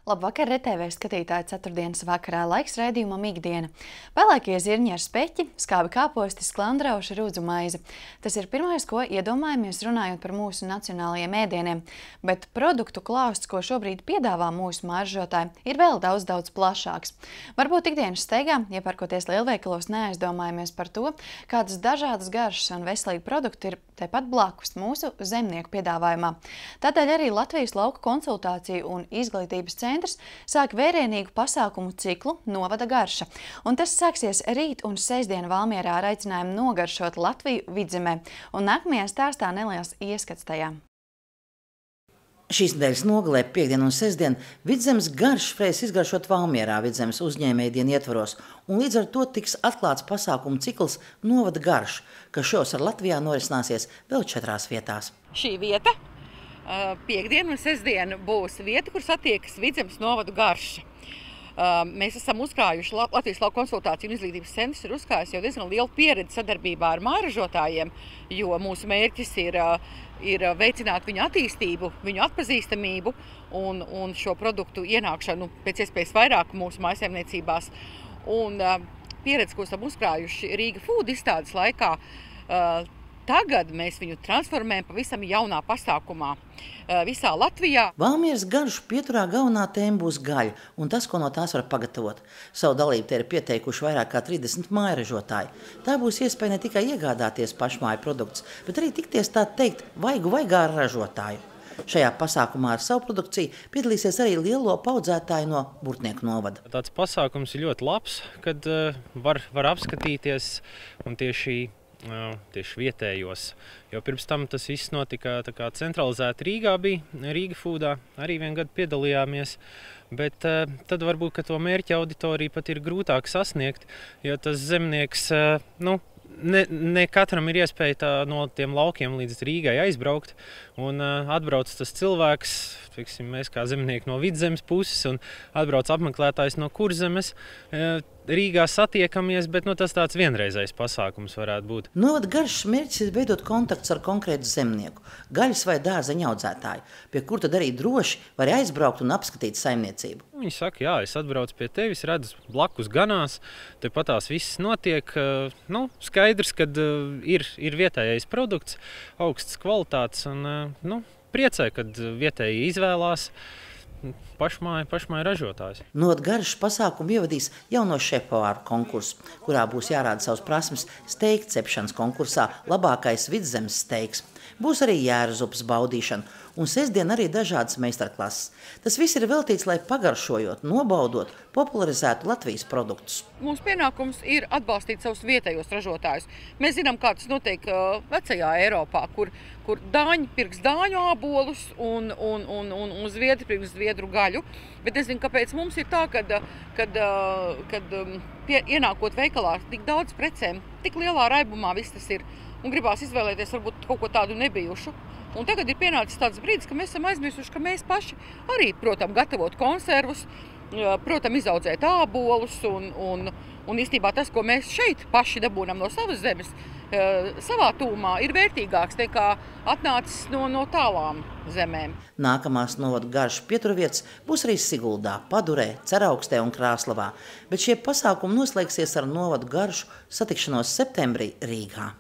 Labvakar, RTV skatītāji, ceturtdienas vakarā laiks raidījumam ikdiena. Pelēkie zirņi ar speķi, skābi kāposti, sklandrauši, rūdzu maize. Tas ir pirmais, ko iedomājamies runājot par mūsu nacionālajiem ēdieniem. Bet produktu klāsts, ko šobrīd piedāvā mūsu mairžotāji, ir vēl daudz plašāks. Varbūt ikdienas steigā, iepērkoties lielveikalos, neaizdomājamies par to, kādas dažādas garšas un veselīgi produkti ir tepat blakus mūsu zemnieku piedāvājumā. Tādēļ arī Latvijas lauku konsultāciju un izglītības centrs sāk vērienīgu pasākumu ciklu Novada garša. Un tas sāksies rīt un sestdien Valmierā ar aicinājumu nogaršot Latviju vidzemē. Un nākamajā stāstā neliels ieskats tajā. Šīs nedēļas nogalē, piekdien un sestdien, Vidzemes garšfrēs izgaršot Valmierā Vidzemes uzņēmējdienu ietvaros, un līdz ar to tiks atklāts pasākumu cikls Novada garša, kas šovasar Latvijā norisināsies vēl 4 vietās. Šī vieta piekdien un sestdien būs vieta, kur satiekas Vidzemes novadu garša. Mēs esam uzkrājuši, Latvijas lauku konsultāciju un izglītības centrs ir uzkrājis jau diezgan lielu pieredzi sadarbībā ar mājražotājiem, jo mūsu mērķis ir veicināt viņu attīstību, viņu atpazīstamību un šo produktu ienākšanu pēc iespējas vairāk mūsu mājsaimniecībās. Un pieredzi, ko esam uzkrājuši Rīga Food izstādes laikā, tagad mēs viņu transformējam pavisam jaunā pasākumā visā Latvijā. Valmieras garšu pieturā galvenā tēma būs gaļa un tas, ko no tās var pagatavot. Savu dalību te ir pieteikuši vairāk kā 30 mājražotāji. Tā būs iespēja ne tikai iegādāties pašmāju produktus, bet arī tikties tā teikt vaigā ar ražotāju. Šajā pasākumā ar savu produkciju piedalīsies arī lielopu audzētāji no Burtnieku novada. Tāds pasākums ir ļoti labs, kad var apskatīties un tieši vietējos, jo pirms tam tas viss notika tā kā centralizēti Rīgā bija, Rīga Foodā, arī vien gadu piedalījāmies, bet tad varbūt, ka to mērķa auditoriju pat ir grūtāk sasniegt, jo tas zemnieks, ne katram ir iespēja no tiem laukiem līdz Rīgai aizbraukt, un atbrauc tas cilvēks, teiksim, mēs kā zemnieki no Vidzemes puses, un atbrauc apmeklētājs no Kurzemes, Rīgā satiekamies, bet tas tāds vienreizējs pasākums varētu būt. Novada garšas mērķis ir veidot kontaktus ar konkrētu zemnieku, gaļas vai dārzeņu audzētāju, pie kur tad arī droši var aizbraukt un apskatīt saimniecību. Viņi saka, jā, es atbraucu pie tevis, redzu blakus ganās, tepatās viss notiek. Skaidrs, kad ir vietējais produkts, augsts kvalitātes un priecē, kad vietēji izvēlās pašmāju ražotājs. Novada garšas pasākumu ievadīs jauno šefpavāru konkursu, kurā būs jārāda savas prasmes steigu cepšanas konkursā labākais Vidzemes steigs. Būs arī jērazupas baudīšana un sestdien arī dažādas meistarklases. Tas viss ir veltīts, lai pagaršojot, nobaudot, popularizētu Latvijas produktus. Mūsu pienākums ir atbalstīt savus vietējos ražotājus. Mēs zinām, kā tas notiek vecajā Eiropā, kur dāņi pirks dāņu ābolus un zviedri pirks zviedru gaļu. Bet nezinu, kāpēc mums ir tā, kad ienākot veikalā tik daudz precēm, tik lielā raibumā viss tas ir, un gribās izvēlēties varbūt kaut ko tādu nebijušu. Un tagad ir pienācis tāds brīdis, ka mēs esam aizmirsuši, ka mēs paši arī, protams, gatavot konservus, protams, izaudzēt ābolus un īstenībā tas, ko mēs šeit paši dabūnam no savas zemes, savā tūmā, ir vērtīgāks nekā atnācis no tālām zemēm. Nākamās novada garšu pieturvietas būs arī Siguldā, Padurē, Ceraukstē un Krāslavā, bet šie pasākumi noslēgsies ar novadu garšu satikšanos septembrī Rīgā.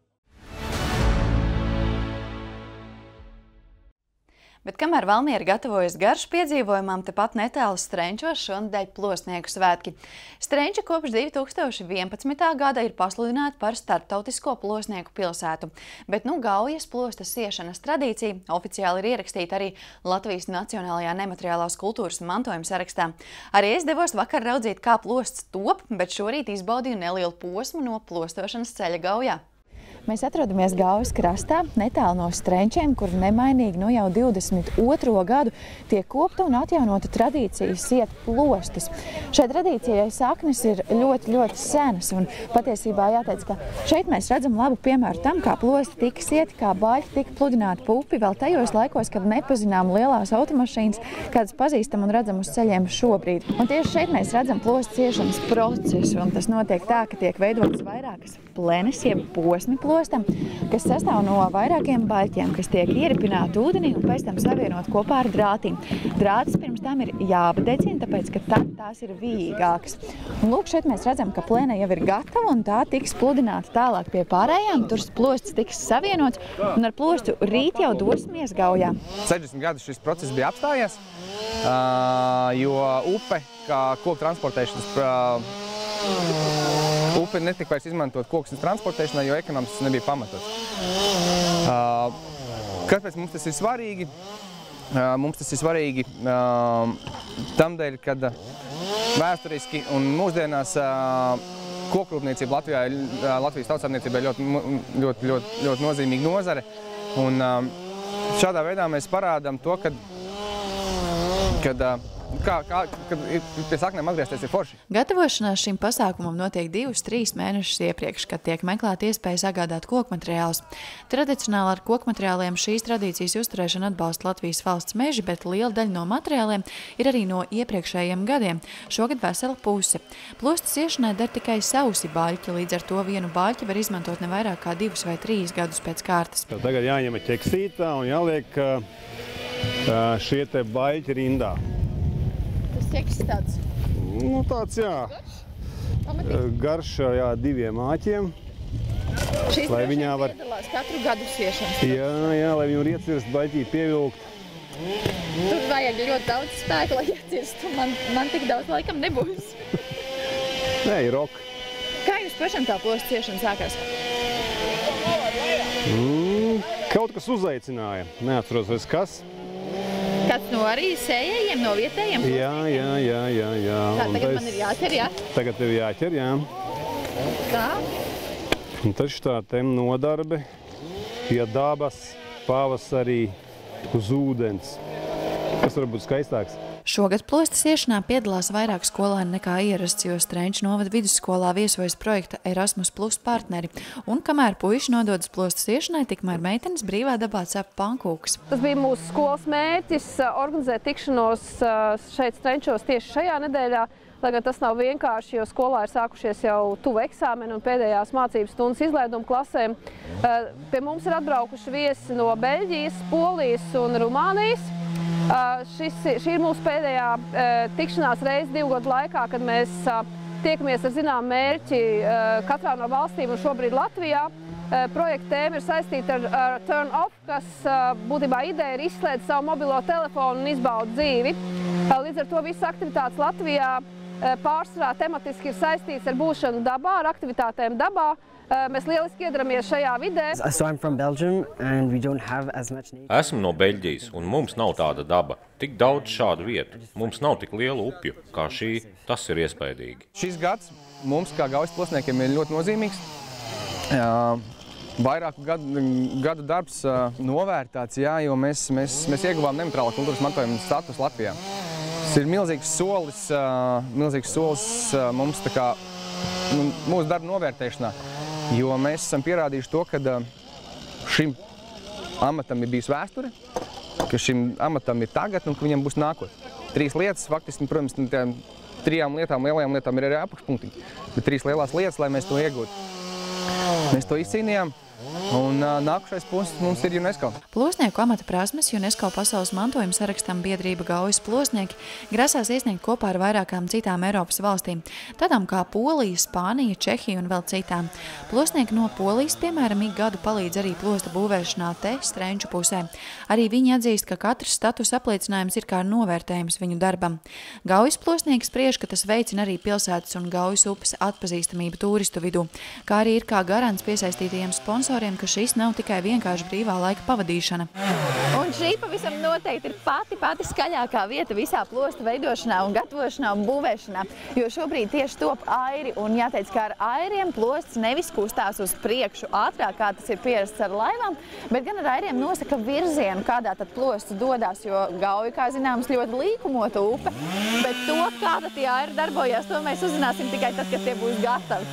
Bet kamēr Valmiera gatavojas garšu piedzīvojumam, tepat netālu Strenčos šonedēļ plosnieku svētki. Strenči kopš 2011. gada ir pasludināti par starptautisko plosnieku pilsētu, bet gaujas plosta siešanas tradīcija oficiāli ir ierakstīta arī Latvijas Nacionālajā nemateriālās kultūras mantojuma sarakstā. Arī es devos vakar raudzīt, kā plosts top, bet šorīt izbaudīju nelielu posmu no plostošanas ceļa gaujā. Mēs atrodamies Gaujas krastā, netālu no Strenčiem, kur nemainīgi jau 22. gadu tiek kopta un atjaunota tradīcija siet plostus. Šai tradīcijai saknes ir ļoti senas, un patiesībā jāteic, ka šeit mēs redzam labu piemēru tam, kā plosti tika sieti, kā baļķi tika pludināti pupi vēl tajos laikos, kad nepazinām lielās automašīnas, kādas pazīstam un redzam uz ceļiem šobrīd. Un tieši šeit mēs redzam plostu ciešanas procesu, un tas notiek tā, ka tiek veidotas vairākas plenes, jeb posmi plosti. plostam, kas sastāv no vairākiem baļķiem, kas tiek ieripināti ūdenī un pēc tam savienot kopā ar drātīm. Drātis pirms tam ir jāpadedzina, tāpēc, ka tad tās ir vīgākas. Un lūk, šeit mēs redzam, ka plēne jau ir gatava un tā tiks pludināta tālāk pie pārējām. Tur plosts tiks savienots un ar plostu rīt jau dosimies Gaujā. 60 gadus šis process bija apstājies, jo upe, kā koku transportēšanas, upe netika vairs izmantot koksnes transportēšanai, jo ekonomiski nebija pamatots. Kāpēc mums tas ir svarīgi? Mums tas ir svarīgi tamdēļ, kad vēsturiski un mūsdienās kokrūpniecība Latvijas tautsāmniecībai ļoti nozīmīga nozare. Un šādā veidā mēs parādām to, kad pie saknēm atgriezties ir forši. Gatavošanās šim pasākumam notiek 2-3 mēnešus iepriekš, kad tiek meklēta iespēja sagādāt kokmateriālus. Tradicionāli ar kokmateriāliem šīs tradīcijas uzturēšana atbalsta Latvijas valsts meži, bet liela daļa no materiāliem ir arī no iepriekšējiem gadiem. Šogad vesela puse. Plosta siešanai der tikai sausi baļķi, līdz ar to vienu baļķi var izmantot ne vairāk kā 2 vai 3 gadus pēc kārtas. Tagad jāņem ķeksītā un jāliek šie te baļķi rindā. Tas ķeksis tāds? Nu, tāds, jā. Garš, jā, 2 āķiem. Šīs droši piedalās katru gadu siešanas? Jā, lai viņu iecirst, baļķī pievilkt. Tur vajag ļoti daudz spēku, lai iecirstu. Man tik daudz laikam nebūs. Nē, ir ok. Kā jums pašam tā plosta ciešana sākās? Kaut kas uzaicināja. Neatceros vairs kas. Kāds no arī sējējiem, no vietējiem? Jā. Tā, tagad man ir jāķer, jā? Tagad tev jāķer, jā. Tā? Un taču tā tem nodarbe pie dabas, pavasarī, uz ūdens. Kas var būt skaistāks? Šogad plosta siešanā piedalās vairāk skolēni nekā ierasts, jo Strenču novada vidusskolā viesojas projekta Erasmus Plus partneri. Un kamēr puiši nododas plosta siešanai, tikmēr meitenes brīvā dabā cep pankūkas. Tas bija mūsu skolas mērķis organizēt tikšanos šeit Strenčos tieši šajā nedēļā, lai gan tas nav vienkārši, jo skolā ir sākušies jau tuvu eksāmeni un pēdējās mācības stundas izlaiduma klasēm. Pie mums ir atbraukuši viesi no Beļģijas, Polijas un Rumānijas. Šī ir mūsu pēdējā tikšanās reize 2 gadu laikā, kad mēs tiekamies ar zinām mērķi katrā no valstīm un šobrīd Latvijā. Projekta tēma ir saistīta ar Turn Off, kas būtībā ideja ir izslēgt savu mobilo telefonu un izbaudīt dzīvi. Līdz ar to visas aktivitātes Latvijā pārsvarā tematiski ir saistīts ar būšanu dabā, ar aktivitātēm dabā. Mēs lieliski iedaramies šajā vidē. Esmu no Beļģijas, un mums nav tāda daba. Tik daudz šādu vietu. Mums nav tik liela upju kā šī. Tas ir iespaidīgi. Šis gads mums, kā Gaujas plosniekiem, ir ļoti nozīmīgs. Vairāku gadu darbs novērtāts, jā, jo mēs ieguvām nemateriālā kultūras mantojuma statusu Latvijā. Tas ir milzīgs solis mums tā kā mūsu darba novērtēšanā. Jo mēs esam pierādījuši to, ka šim amatam ir bijusi vēsture, ka šim amatam ir tagad un ka viņam būs nākotnē. 3 lietas, faktiski, protams, no tām 3 lielajām lietām ir arī apakšpunktiņi, bet 3 lielās lietas, lai mēs to iegūtu. Mēs to izcīnījām. Un nākušais punkts mums ir UNESCO. Plosnieku amata prasmes UNESCO pasaules mantojuma sarakstam biedrība Gaujas plosnieki grasās iesniegt kopā ar vairākām citām Eiropas valstīm, tādām kā Polija, Spānija, Čehija un vēl citām. Plosnieki no Polijas, piemēram, ik gadu palīdz arī plosta būvēšanā te Strenču pusē. Arī viņi atzīst, ka katrs status apliecinājums ir kā novērtējums viņu darbam. Gaujas plosnieki spriež, ka tas veicina arī pilsētas un Gaujas upes atpazīstamību turistu vidū, kā arī ir kā garants piesaistītajiem sponsoriem, ka šis nav tikai vienkārši brīvā laika pavadīšana. Un šī pavisam noteikti ir pati skaļākā vieta visā plosta veidošanā un gatavošanā un būvēšanā, jo šobrīd tieši top airi, un jāteic, ka ar airiem plosts nevis kustās uz priekšu ātrāk, kā tas ir pierasts ar laivām, bet gan ar airiem nosaka virzienu, kādā tad plosts dodās, jo Gauja, kā zināms, ļoti līkumota upe, bet to, kāda tie airi darbojās, to mēs uzzināsim tikai tad, kad tie būs gatavi.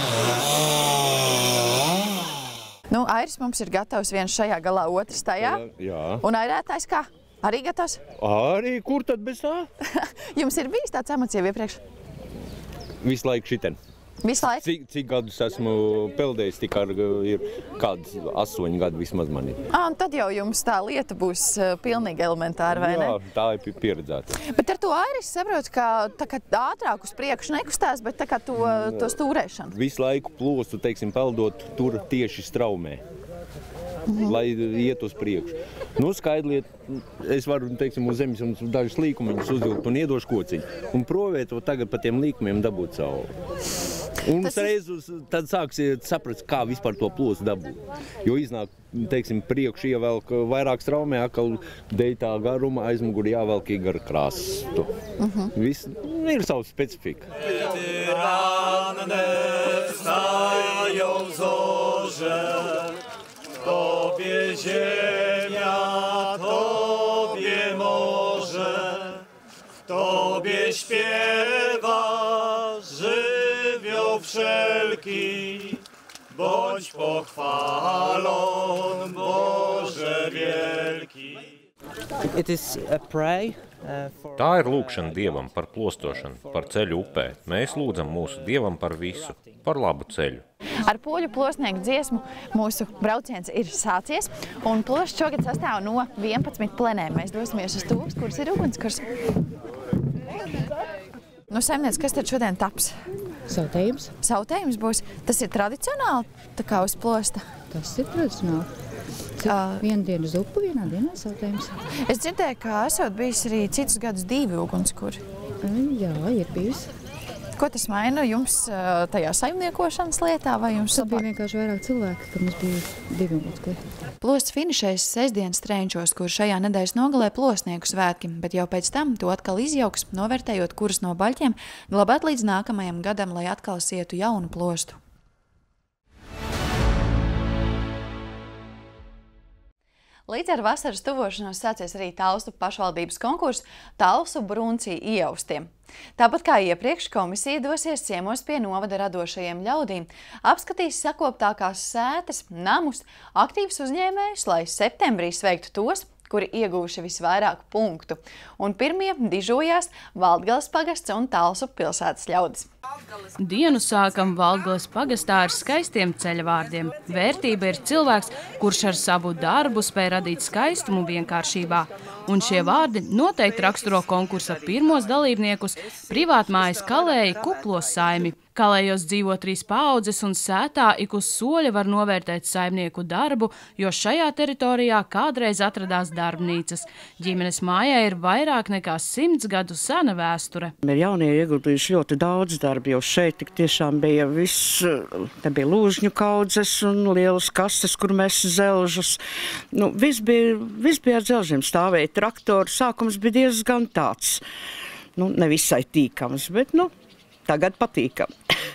Nu, airis mums ir gatavs, viens šajā galā, otrs tajā. Jā. Un airētājs kā? Arī gatavs? Arī, kur tad bez tā? Jums ir bijis tāds amats jau iepriekš? Visu laiku šiten. Visu laiku? Cik gadus esmu peldējis, tik ir kāds 8 gadi vismaz man ir. Un tad jau jums tā lieta būs pilnīgi elementāra, vai ne? Jā, tā ir pieredzēta. Bet ar to Airis saprot, ka tā kā ātrāk uz priekšu nekustās, bet tā kā to stūrēšanu. Visu laiku plostu, teiksim, peldot tur tieši straumē. Lai iet uz priekšu. Nu, skaidliet, es varu, teiksim, uz zemes un dažus līkumiņus uzvilkt un iedošu kociņu. Un provēt tagad pa tiem līkumiem dabūt savu. Un uzreiz tad sāksiet saprast, kā vispār to plostu dabūt. Jo iznāk, teiksim, priekšu ievelk vairāk straumē, atkal dēļ tā garuma aizmuguri jāvelk gar krāstu. Viss ir savu specifika. Tobie ziemia, Tobie morze, Tobie śpiewa żywioł wszelki, bądź pochwalon, Boże wielki. It is a prayer. Tā ir lūkšana Dievam par plostošanu, par ceļu upē. Mēs lūdzam mūsu Dievam par visu, par labu ceļu. Ar poļu plosnieku dziesmu mūsu brauciens ir sācies, un plosts šogad sastāv no 11 plenēm. Mēs dosimies uz tūks, kuras ir ugunskurs. Nu, saimniec, kas tad šodien taps? Sautējums. Sautējums būs. Tas ir tradicionāli, tā kā uz plosta? Tas ir tradicionāli. Vienu dienu uz upu, vienā dienā sautējums. Es dzirdēju, ka esot bijis arī citus gadus 2 ugunskuri. Jā, ir bijusi. Ko tas maina jums tajā saimniekošanas lietā? Vai jums tas bija vienkārši vairāk cilvēki, ka mums bija 2 ugunskuri. Plosts finišēs sestdienas Strenčos, kur šajā nedēļas nogalē plosnieku svētki, bet jau pēc tam to atkal izjauks, novērtējot, kuras no baļķiem glabāt līdz nākamajam gadam, lai atkal sietu jaunu plostu. Līdz ar vasaras tuvošanos sācies arī Talsu pašvaldības konkurss Talsu Bruncī ieaustiem. Tāpat kā iepriekš, komisija dosies ciemos pie novada radošajiem ļaudīm, apskatīs sakoptākās sētas, namus, aktīvus uzņēmējus, lai septembrī sveiktu tos, kuri iegūši visvairāk punktu. Un pirmie dižojās Valdgales pagasts un Talsu pilsētas ļaudis. Dienu sākam Valdgales pagastā ar skaistiem ceļvārdiem. Vērtība ir cilvēks, kurš ar savu darbu spēj radīt skaistumu vienkāršībā. Un šie vārdi noteikti raksturo konkursa pirmos dalībniekus privātmājas Kalēja Kuplos saimi. Kalējos dzīvo 3 paaudzes un sētā ik uz soļa var novērtēt saimnieku darbu, jo šajā teritorijā kādreiz atradās darbnīcas. Ģimenes mājai ir vairāk nekā 100 gadu sena vēsture. Ir jaunie ieguldījuši ļoti daudz darbu, jo šeit tik tiešām bija viss, te bija lūžņu kaudzes un lielas kastes, kur mēs zelžus. Nu, viss bija ar zelžiem, stāvēja traktori, sākums bija diezgan tāds, nevisai tīkams, bet, tagad patīkam.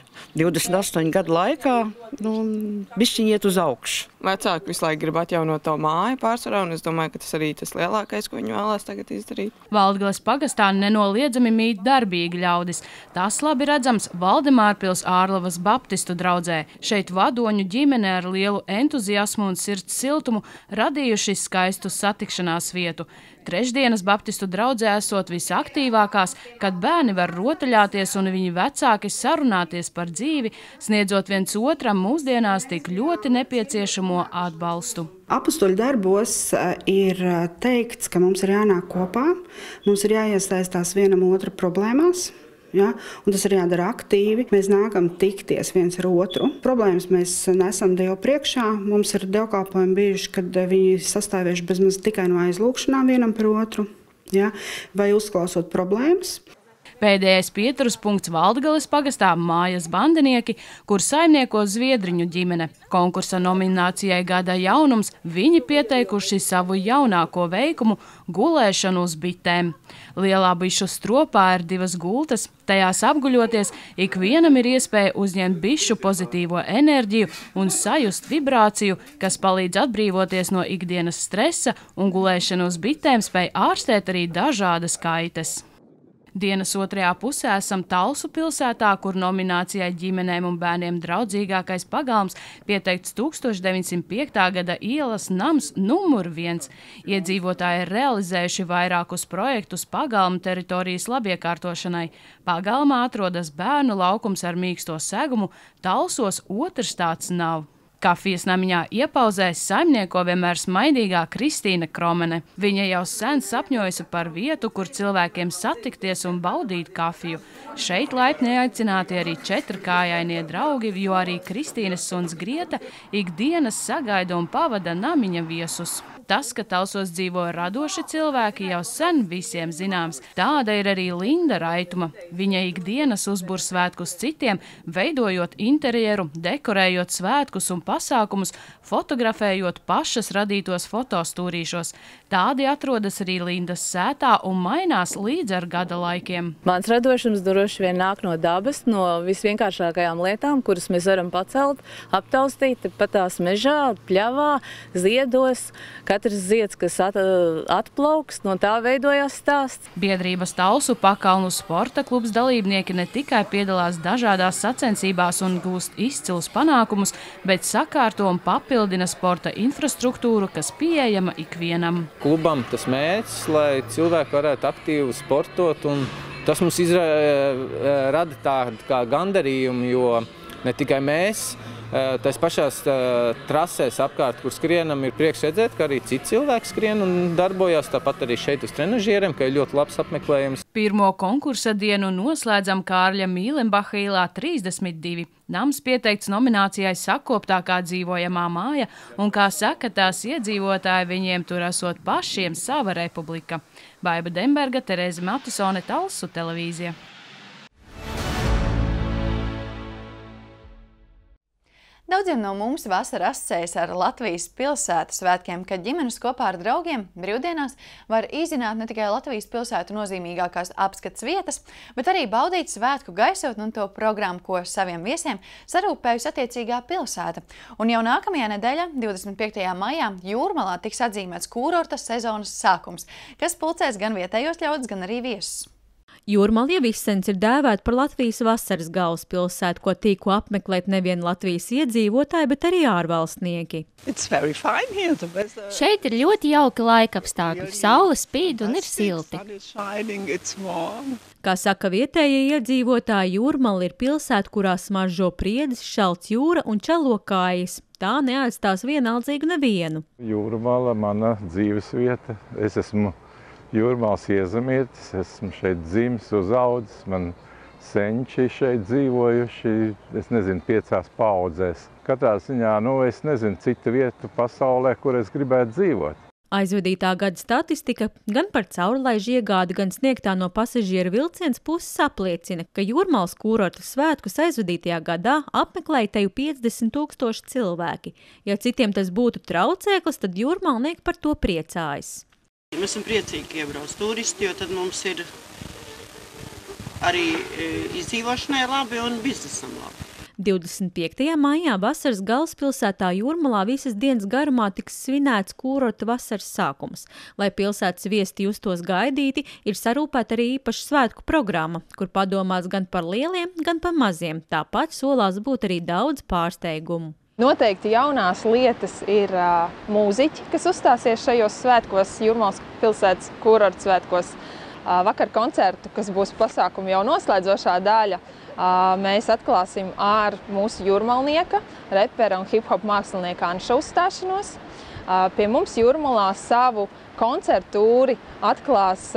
28 gadu laikā, bišķiņi iet uz augšu. Vecāki visu laiku grib atjaunot to māju pārsvarā, un es domāju, ka tas arī tas lielākais, ko viņi vēlās tagad izdarīt. Valdgales pagastā nenoliedzami mīt darbīgi ļaudis. Tas labi redzams Valdemārpils Ārlavas baptistu draudzē. Šeit vadoņu ģimene ar lielu entuziasmu un sirds siltumu radījuši skaistu satikšanās vietu. Trešdienas baptistu draudzē esot visaktīvākās, kad bērni var rotaļāties un viņi vecāki sarunāties par dzīvi, sniedzot viens otram mūsdienās tik ļoti nepieciešamo atbalstu. Apostoļu darbos ir teikts, ka mums ir jānāk kopā, mums ir jāiesaistās vienam otru problēmās. Ja? Un tas ir jādara aktīvi. Mēs nākam tikties viens ar otru. Problēmas mēs nesam Dievu priekšā. Mums ir dievkalpojumi bijuši, kad viņi sastāvējuši bezmaz tikai no aizlūkšanām vienam par otru, ja? Vai uzklausot problēmas. Pēdējais pieturas punkts Valdgales pagastā mājas bandinieki, kur saimnieko Zviedriņu ģimene. Konkursa nominācijai gada jaunums viņi pieteikuši savu jaunāko veikumu gulēšanu uz bitēm. Lielā bišu stropā ir 2 gultas, tajās apguļoties ikvienam ir iespēja uzņemt bišu pozitīvo enerģiju un sajust vibrāciju, kas palīdz atbrīvoties no ikdienas stresa, un gulēšanu uz bitēm spēj ārstēt arī dažādas kaites. Dienas otrajā pusē esam Talsu pilsētā, kur nominācijai ģimenēm un bērniem draudzīgākais pagalms pieteikts 1905. gada ielas nams numur 1. Iedzīvotāji ir realizējuši vairākus projektus pagalma teritorijas labiekārtošanai. Pagalmā atrodas bērnu laukums ar mīksto segumu, Talsos otrs tāds nav. Kafijas namiņā iepauzēs saimnieko vienmēr smaidīgā Kristīna Kromene. Viņa jau sen sapņojusi par vietu, kur cilvēkiem satikties un baudīt kafiju. Šeit laipni aicināti arī 4kājainie draugi, jo arī Kristīnas suns Grieta ikdienas sagaida un pavada namiņa viesus. Tas, ka Talsos dzīvo radoši cilvēki, jau sen visiem zināms. Tāda ir arī Linda Raituma. Viņa ikdienas uzbur svētkus citiem, veidojot interjeru, dekorējot svētkus un pasākumus, fotografējot pašas radītos fotostūrīšos. Tādi atrodas arī Lindas sētā un mainās līdz ar gada laikiem. Mans radošums droši vien nāk no dabas, no visvienkāršākajām lietām, kuras mēs varam pacelt, aptaustīt pat tās mežā, pļavā, ziedos. Katrs zieds, kas atplauks, no tā veidojās stāsts. Biedrības Talsu pakalnu sporta klubs dalībnieki ne tikai piedalās dažādās sacensībās un gūst izcilus panākumus, bet sakārto un papildina sporta infrastruktūru, kas pieejama ikvienam. Klubam tas mērķis, lai cilvēki varētu aktīvi sportot, un tas mums rada tādu kā gandarījumu, jo ne tikai mēs, tās pašās trasēs apkārt, kur skrienam, ir prieks redzēt, ka arī citi cilvēki skrien un darbojās, tāpat arī šeit uz trenažieriem, ka ir ļoti labs apmeklējums. Pirmo konkursa dienu noslēdzam Kārļa Mīlenbacha ielā 32. Nams pieteikts nominācijai sakoptākā dzīvojamā māja, un, kā saka tās iedzīvotāji, viņiem tur esot pašiem sava republika. Baiba Demberga, Terēze Matisone, Talsu televīzija. Daudziem no mums vasara asociējas ar Latvijas pilsētu svētkiem, kad ģimenes kopā ar draugiem brīvdienās var izzināt ne tikai Latvijas pilsētu nozīmīgākās apskates vietas, bet arī baudīt svētku gaisotni un to programmu, ko saviem viesiem sarūpējusi attiecīgā pilsēta. Un jau nākamajā nedēļā, 25. maijā, Jūrmalā tiks atzīmēts kūrorta sezonas sākums, kas pulcēs gan vietējos ļaudis, gan arī viesus. Jūrmala jau izsens ir dēvēta par Latvijas vasaras galvaspilsētu, ko tīko apmeklēt nevien Latvijas iedzīvotāji, bet arī ārvalstnieki. Šeit ir ļoti jauki laikapstākļi, saule spīd un ir silti. Kā saka vietējie iedzīvotāji, Jūrmala ir pilsēta, kurā smaržo priedis, šalts jūra un čalo kājas. Tā neatstās vienaldzīgi nevienu. Jūrmala mana dzīves vieta. Es esmu Jūrmāls iezemietis, esmu šeit dzimis, uzaudzis, man senči šeit dzīvojuši, es nezinu, 5 paudzēs. Katrā ziņā, es nezinu citu vietu pasaulē, kur es gribētu dzīvot. Aizvadītā gada statistika gan par caurlaižu iegādi, gan sniegtā no pasažieru vilciens puses apliecina, ka Jūrmalas kūrorta svētkus aizvadītajā gadā apmeklēja teju 50 000 cilvēki. Ja citiem tas būtu traucēklis, tad jūrmalnieki par to priecājas. Mēs esam priecīgi, ka iebrauc turisti, jo tad mums ir arī izdzīvošanai labi un biznesam labi. 25. maijā vasaras galvaspilsētā Jūrmalā visas dienas garumā tiks svinēts kūrorta vasaras sākums. Lai pilsētas viesti justos gaidīti, ir sarūpēta arī īpaša svētku programma, kur padomās gan par lieliem, gan par maziem. Tāpat solās būt arī daudz pārsteigumu. Noteikti jaunās lietas ir mūziķi, kas uzstāsies šajos svētkos, Jūrmalas pilsētas kūrorta svētkos. Vakar koncertu, kas būs pasākumu jau noslēdzošā daļa, mēs atklāsim ar mūsu jūrmalnieka, repera un hip-hop mākslinieka Anša uzstāšanos. Pie mums Jūrmalā savu koncertūri atklās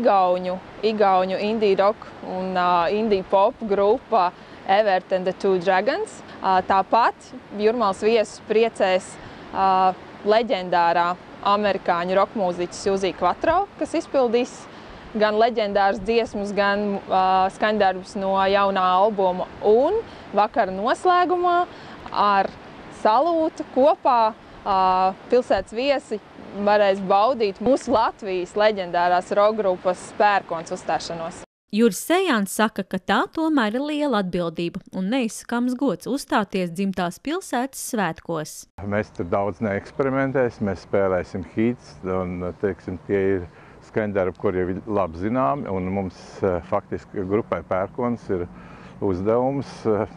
igauņu indie rock un indie pop grupa Evert and the Two Dragons. Tāpat Jūrmalas viesus priecēs leģendārā amerikāņu rokmūziķa Suzy Quatro, kas izpildīs gan leģendārs dziesmas, gan skaņdarbus no jaunā albuma. Un vakara noslēgumā ar salūtu kopā pilsētas viesi varēs baudīt mūsu Latvijas leģendārās rokgrupas Pērkons uzstāšanos. Juris Sejāns saka, ka tā tomēr ir liela atbildība un neizskams gods uzstāties dzimtās pilsētas svētkos. Mēs tur daudz neeksperimentēsim, mēs spēlēsim hits un, tie ir skaņdarbi, kur jau ir labi zināmi, un mums faktiski grupai Pērkons ir uzdevums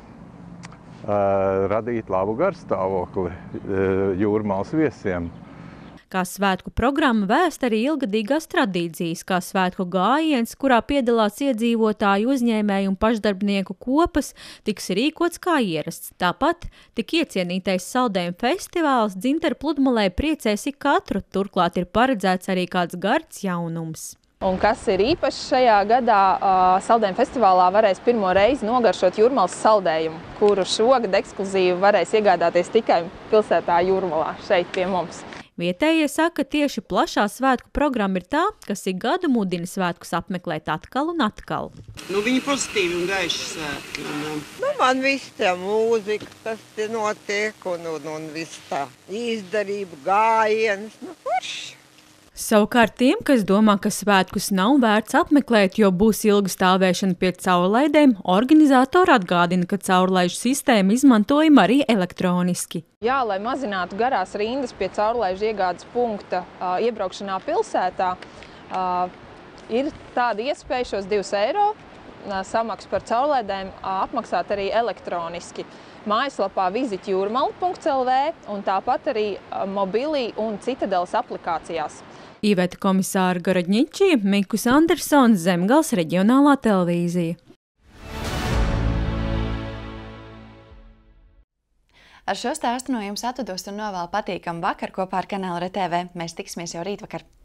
radīt labu garstāvokli Jūrmalas viesiem. Kā svētku programma vēst arī ilgadīgās tradīcijas, kā svētku gājiens, kurā piedalās iedzīvotāju, uzņēmēju un pašdarbnieku kopas, tiks rīkots kā ierasts. Tāpat tik iecienītais saldējumu festivāls Dzintaru pludmalē priecēs ik katru, turklāt ir paredzēts arī kāds gards jaunums. Un kas ir īpaši šajā gadā, saldējumu festivālā varēs pirmo reizi nogaršot Jūrmalas saldējumu, kuru šogad ekskluzīvi varēs iegādāties tikai pilsētā Jūrmalā, šeit pie mums. Vietējie saka, ka tieši plašā svētku programma ir tā, kas ik gadu mudina svētkus apmeklēt atkal un atkal. Viņi pozitīvi un gaiši svētki. Man viss tā mūzika, kas te notiek, un viss tā izdarība, gājiens, forši. Savukārt tiem, kas domā, ka svētkus nav vērts apmeklēt, jo būs ilga stāvēšana pie caurlaidēm, organizatori atgādina, ka caurlaižu sistēmu izmantojama arī elektroniski. Jā, lai mazinātu garās rindas pie caurlaižu iegādes punkta iebraukšanā pilsētā, ir tāda iespēja šos 2 eiro samaksu par caurlaidēm apmaksāt arī elektroniski. Mājaslapā vizitjurmala.lv un tāpat arī mobilī un Citadeles aplikācijās. Iveta komisāra Garadņiči, Mikus Andersons, Zemgales reģionālā televīzija. Ar šo stāstu no jums atvados un novēlu patīkamu vakaru kopā ar kanālu RTV. Mēs tiksimies jau rītvakar.